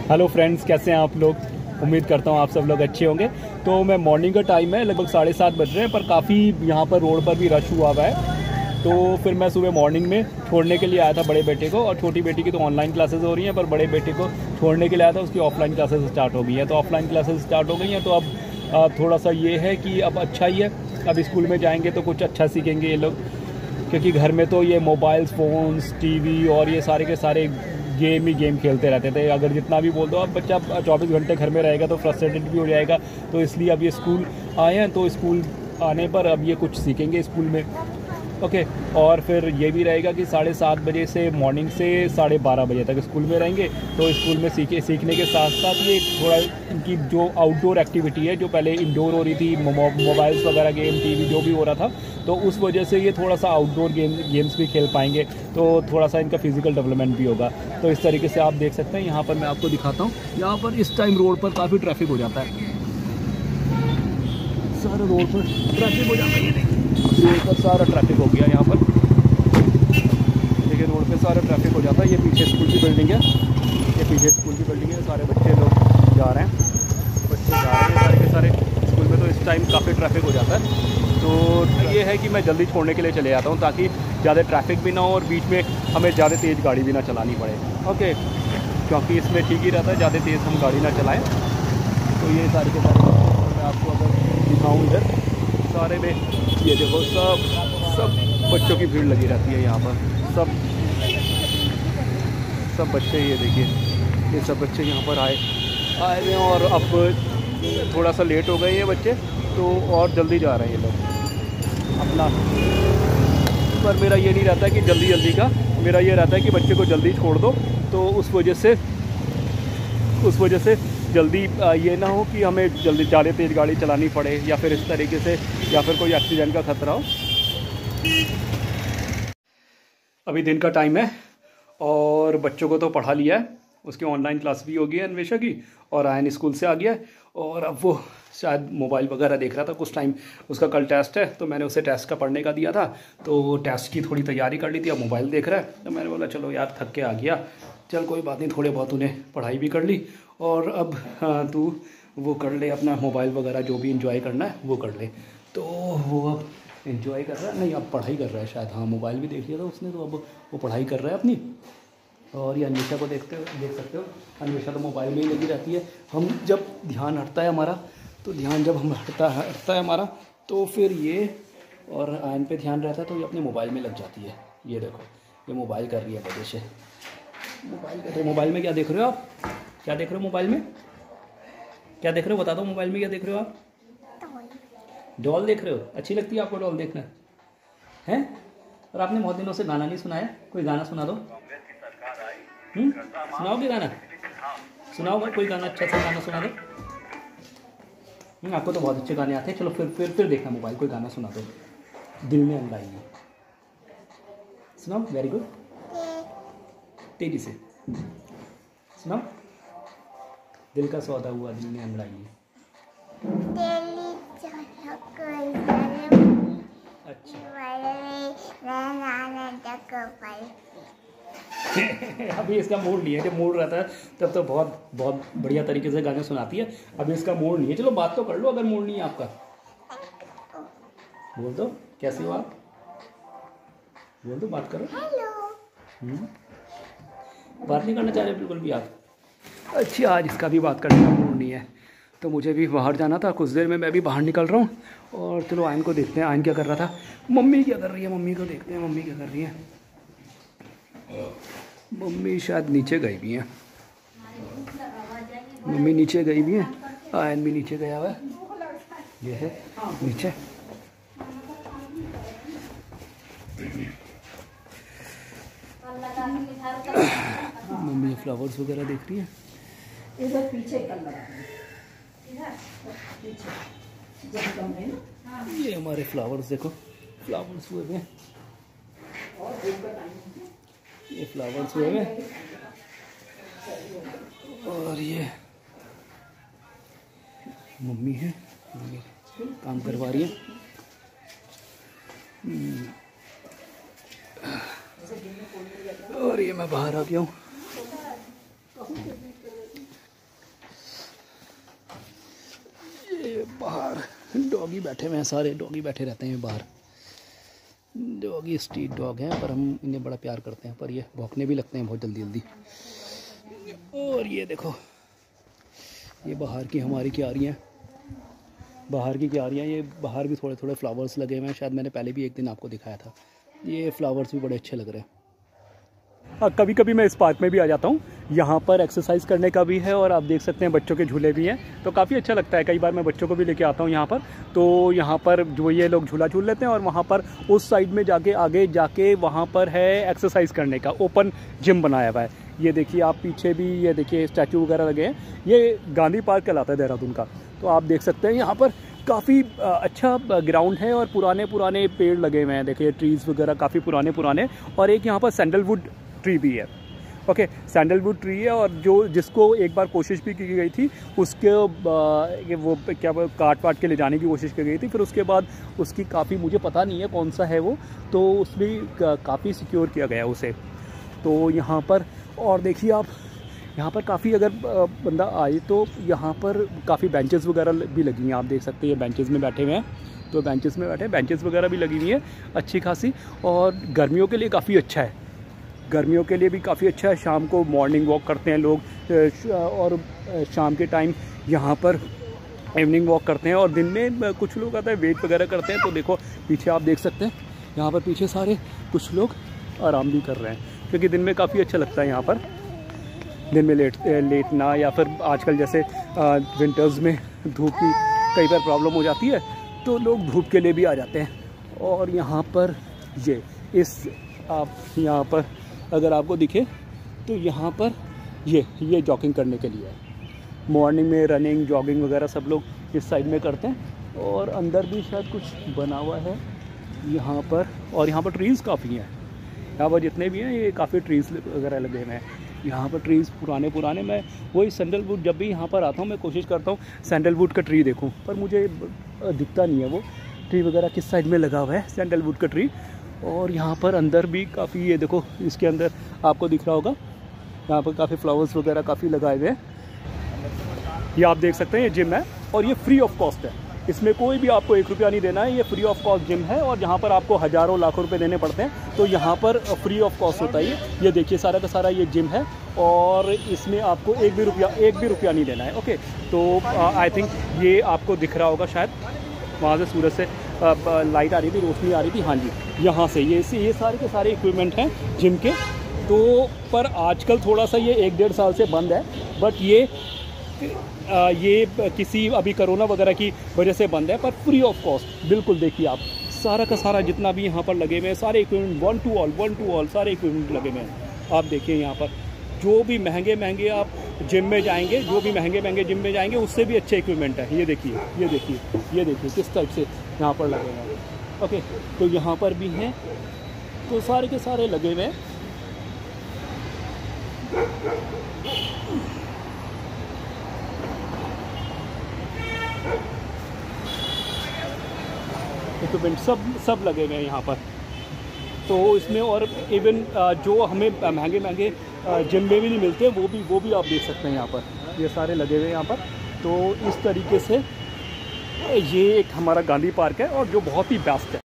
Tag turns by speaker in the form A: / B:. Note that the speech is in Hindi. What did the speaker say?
A: हेलो फ्रेंड्स, कैसे हैं आप लोग। उम्मीद करता हूँ आप सब लोग अच्छे होंगे। तो मैं मॉर्निंग का टाइम है, लगभग 7:30 बज रहे हैं, पर काफ़ी यहाँ पर रोड पर भी रश हुआ हुआ है। तो फिर मैं सुबह मॉर्निंग में छोड़ने के लिए आया था बड़े बेटे को, और छोटी बेटी की तो ऑनलाइन क्लासेस हो रही हैं, पर बड़े बेटे को छोड़ने के लिए आया था, उसकी ऑफलाइन क्लासेस स्टार्ट हो गई हैं। तो ऑफलाइन क्लासेस स्टार्ट हो गई हैं, तो अब थोड़ा सा ये है कि अब अच्छा ही है, अब स्कूल में जाएंगे तो कुछ अच्छा सीखेंगे ये लोग, क्योंकि घर में तो ये मोबाइल्स, फ़ोन्स, टीवी और ये सारे के सारे गेम खेलते रहते थे। अगर जितना भी बोल दो, अब बच्चा 24 घंटे घर में रहेगा तो फ्रस्ट्रेटेड भी हो जाएगा। तो इसलिए अब ये स्कूल आए हैं, तो स्कूल आने पर अब ये कुछ सीखेंगे स्कूल में। ओके। और फिर ये भी रहेगा कि 7:30 बजे से मॉर्निंग से 12:30 बजे तक स्कूल में रहेंगे। तो स्कूल में सीखने के साथ साथ ये थोड़ा इनकी जो आउटडोर एक्टिविटी है, जो पहले इंडोर हो रही थी, मोबाइल्स वगैरह, गेम, टीवी जो भी हो रहा था, तो उस वजह से ये थोड़ा सा आउटडोर गेम्स भी खेल पाएंगे, तो थोड़ा सा इनका फिजिकल डेवलपमेंट भी होगा। तो इस तरीके से आप देख सकते हैं। यहाँ पर मैं आपको दिखाता हूँ, यहाँ पर इस टाइम रोड पर काफ़ी ट्रैफिक हो जाता है, सारा रोड पर ट्रैफिक हो जाता है। ये देखिए, रोड पर सारा ट्रैफिक हो गया। यहाँ पर देखिए, रोड पे सारा ट्रैफिक हो जाता है। ये पीछे स्कूल की बिल्डिंग है, ये पीछे स्कूल की बिल्डिंग है। सारे बच्चे लोग जा रहे हैं, बच्चे जा रहे हैं सारे के सारे स्कूल में। तो इस टाइम काफ़ी ट्रैफिक हो जाता है। तो ये है कि मैं जल्दी छोड़ने के लिए चले जाता हूँ, ताकि ज़्यादा ट्रैफिक भी ना हो और बीच में हमें ज़्यादा तेज़ गाड़ी भी ना चलानी पड़े। ओके, क्योंकि इसमें ठीक ही रहता है, ज़्यादा तेज़ हम गाड़ी ना चलाएँ। तो ये सारे के सारे मैं आपको अगर दिखाऊँ इधर, सारे में ये देखो, सब बच्चों की भीड़ लगी रहती है यहाँ पर। सब बच्चे, ये देखिए, ये सब बच्चे यहाँ पर आए हैं। और अब थोड़ा सा लेट हो गए ये बच्चे, तो और जल्दी जा रहे हैं ये लोग अपना। पर मेरा ये नहीं रहता कि जल्दी का, मेरा ये रहता है कि बच्चे को जल्दी छोड़ दो, तो उस वजह से जल्दी ये ना हो कि हमें जल्दी ज़्यादा तेज़ गाड़ी चलानी पड़े, या फिर इस तरीके से, या फिर कोई एक्सीडेंट का खतरा हो। अभी दिन का टाइम है और बच्चों को तो पढ़ा लिया है, उसकी ऑनलाइन क्लास भी हो गई है अन्वेषा की, और आयन स्कूल से आ गया है। और अब वो शायद मोबाइल वगैरह देख रहा था कुछ टाइम। उसका कल टेस्ट है, तो मैंने उसे टेस्ट का पढ़ने का दिया था, तो टेस्ट की थोड़ी तैयारी कर ली थी। अब मोबाइल देख रहा है, तो मैंने बोला चलो यार, थक के आ गया, चल कोई बात नहीं, थोड़े बहुत उन्हें पढ़ाई भी कर ली। और अब तू वो कर ले अपना मोबाइल वगैरह, जो भी इंजॉय करना है वो कर ले। तो वो अब एंजॉय कर रहा है, नहीं अब पढ़ाई कर रहा है शायद, हाँ मोबाइल भी देख लिया था उसने, तो अब वो पढ़ाई कर रहा है अपनी। और ये अन्वेषा को देख सकते हो, अन्वेषा तो मोबाइल में ही लगी रहती है। हम जब ध्यान हटता है हमारा, तो ध्यान जब हम हटता है हमारा, तो फिर ये और आयन पे ध्यान रहता है, तो ये अपने मोबाइल में लग जाती है। ये देखो, ये मोबाइल कर रही है वजह से, मोबाइल कर रही है। मोबाइल में क्या देख रहे हो आप? क्या देख रहे हो मोबाइल में? क्या देख रहे हो, बता दो, मोबाइल में क्या देख रहे हो आप? डॉल देख रहे हो? अच्छी लगती है आपको डॉल देखना है? और आपने बहुत दिनों से गाना नहीं सुनाया, कोई गाना सुना दो। सुनाओगे गाना? सुनाओ कोई गाना, अच्छा सा गाना सुना दो। आपको तो बहुत अच्छे गाने आते हैं। चलो फिर देखना मोबाइल, कोई गाना सुना दो। दिल में अंगाई है, सुनाओ। वेरी गुड, तेजी से सुनाओ। दिल का सौदा हुआ, दिल में अंगड़ाई है। अच्छा अभी इसका मूड नहीं है, जब मूड रहता है तब तो बहुत बहुत बढ़िया तरीके से गाने सुनाती है। अभी इसका मूड नहीं है। चलो बात तो कर लो, अगर मूड नहीं है आपका। बोल दो, कैसे हो आप? बोल दो, बात करो। बात नहीं करना चाह रहे बिल्कुल भी आप? अच्छा, आज इसका भी बात करने का मूड नहीं है, तो मुझे भी बाहर जाना था। कुछ देर में मैं भी बाहर निकल रहा हूँ। और चलो आयन को देखते हैं, आयन क्या कर रहा था। मम्मी क्या कर रही है, मम्मी को देखते हैं, मम्मी क्या कर रही है। मम्मी शायद नीचे गई भी हैं, मम्मी नीचे गई भी हैं। आयन भी नीचे गया हुआ है, ये है नीचे। मम्मी फ्लावर्स वगैरह देख रही है।
B: इधर पीछे कर,
A: ये हमारे फ्लावर्स देखो, फ्लावर्स हुए हैं, ये फ्लावर्स हुए हैं। और ये मम्मी है, मम्मी काम करवा रही है। और ये मैं बाहर आ गया हूँ। बाहर डॉगी बैठे हुए हैं, सारे डॉगी बैठे रहते हैं बाहर। डॉगी स्ट्रीट डॉग हैं, पर हम इन्हें बड़ा प्यार करते हैं, पर ये भौंकने भी लगते हैं बहुत जल्दी जल्दी। और ये देखो, ये बाहर की हमारी क्यारियाँ, बाहर की क्यारियाँ, ये बाहर भी थोड़े थोड़े फ्लावर्स लगे हुए हैं। शायद मैंने पहले भी एक दिन आपको दिखाया था। ये फ्लावर्स भी बड़े अच्छे लग रहे हैं। कभी कभी मैं इस पार्क में भी आ जाता हूँ। यहाँ पर एक्सरसाइज करने का भी है और आप देख सकते हैं बच्चों के झूले भी हैं, तो काफ़ी अच्छा लगता है। कई बार मैं बच्चों को भी लेके आता हूँ यहाँ पर, तो यहाँ पर जो ये लोग झूला झूल लेते हैं और वहाँ पर उस साइड में जाके आगे जाके वहाँ पर है एक्सरसाइज करने का ओपन जिम बनाया हुआ है। ये देखिए आप पीछे भी, ये देखिए स्टैचू वगैरह लगे हैं। ये गांधी पार्क कहलाता है देहरादून का। तो आप देख सकते हैं यहाँ पर काफ़ी अच्छा ग्राउंड है और पुराने पुराने पेड़ लगे हुए हैं। देखिए ट्रीज़ वगैरह काफ़ी पुराने पुराने, और एक यहाँ पर सैंडलवुड ट्री भी है। ओके, सैंडलवुड ट्री है, और जिसको एक बार कोशिश भी की गई थी उसके वो क्या काट पाट के ले जाने की कोशिश की गई थी। फिर उसके बाद उसकी काफ़ी, मुझे पता नहीं है कौन सा है वो, तो उसमें काफ़ी सिक्योर किया गया उसे। तो यहाँ पर और देखिए आप, यहाँ पर काफ़ी अगर बंदा आए तो यहाँ पर काफ़ी बेंचेस वगैरह भी लगी हैं। आप देख सकते हैं बेंचेस में बैठे हुए हैं, तो बेंचेस में बैठे, बेंचेस वगैरह भी लगी हुई है अच्छी खासी। और गर्मियों के लिए काफ़ी अच्छा है, गर्मियों के लिए भी काफ़ी अच्छा है। शाम को मॉर्निंग वॉक करते हैं लोग, और शाम के टाइम यहाँ पर इवनिंग वॉक करते हैं, और दिन में कुछ लोग आते हैं वेट वगैरह करते हैं। तो देखो पीछे आप देख सकते हैं, यहाँ पर पीछे सारे कुछ लोग आराम भी कर रहे हैं, क्योंकि दिन में काफ़ी अच्छा लगता है यहाँ पर दिन में लेटना, या फिर आजकल जैसे विंटर्स में धूप की कई बार प्रॉब्लम हो जाती है, तो लोग धूप के लिए भी आ जाते हैं। और यहाँ पर ये आप यहाँ पर अगर आपको दिखे तो यहाँ पर ये जॉगिंग करने के लिए है। मॉर्निंग में रनिंग जॉगिंग वगैरह सब लोग इस साइड में करते हैं। और अंदर भी शायद कुछ बना हुआ है यहाँ पर, और यहाँ पर ट्रीज़ काफ़ी हैं। यहाँ पर जितने भी हैं ये काफ़ी ट्रीज़ वगैरह लगे हुए हैं। यहाँ पर ट्रीज़ पुराने मैं वही सैंडलवुड, जब भी यहाँ पर आता हूँ मैं कोशिश करता हूँ सैंडलवुड का ट्री देखूँ, पर मुझे दिखता नहीं है वो ट्री वगैरह किस साइड में लगा हुआ है सैंडलवुड का ट्री। और यहाँ पर अंदर भी काफ़ी, ये देखो इसके अंदर आपको दिख रहा होगा, यहाँ पर काफ़ी फ्लावर्स वगैरह काफ़ी लगाए हुए हैं। ये आप देख सकते हैं ये जिम है, और ये फ्री ऑफ कॉस्ट है। इसमें कोई भी आपको 1 रुपया नहीं देना है, ये फ्री ऑफ कॉस्ट जिम है। और जहाँ पर आपको हज़ारों लाखों रुपए देने पड़ते हैं, तो यहाँ पर फ्री ऑफ कॉस्ट होता है। ये देखिए सारा का सारा ये जिम है, और इसमें आपको एक भी रुपया नहीं देना है। ओके, तो आई थिंक ये आपको दिख रहा होगा शायद, वहाँ से सूरज से लाइट आ रही थी, रोशनी आ रही थी। हाँ जी, यहाँ से ये सारे के सारे इक्विपमेंट हैं जिम के। तो पर आजकल थोड़ा सा ये 1-1.5 साल से बंद है, बट ये किसी अभी कोरोना वगैरह की वजह से बंद है, पर फ्री ऑफ कॉस्ट। बिल्कुल देखिए आप सारा का सारा जितना भी यहाँ पर लगे हुए हैं, सारे इक्विपमेंट वन टू ऑल सारे इक्विपमेंट लगे हुए हैं। आप देखिए यहाँ पर जो भी महंगे आप जिम में जाएंगे, जो भी महंगे जिम में जाएंगे, उससे भी अच्छे इक्विपमेंट है। ये देखिए किस टाइप से यहाँ पर लगे हुए हैं। ओके, तो यहाँ पर भी हैं, तो सारे के सारे लगे हुए हैं। इक्विपमेंट सब लगे हुए हैं यहाँ पर। तो इसमें और इवन जो हमें महंगे जिम में भी नहीं मिलते, वो भी आप देख सकते हैं यहाँ पर। ये सारे लगे हुए हैं यहाँ पर। तो इस तरीके से ये एक हमारा गांधी पार्क है, और जो बहुत ही बेस्ट है।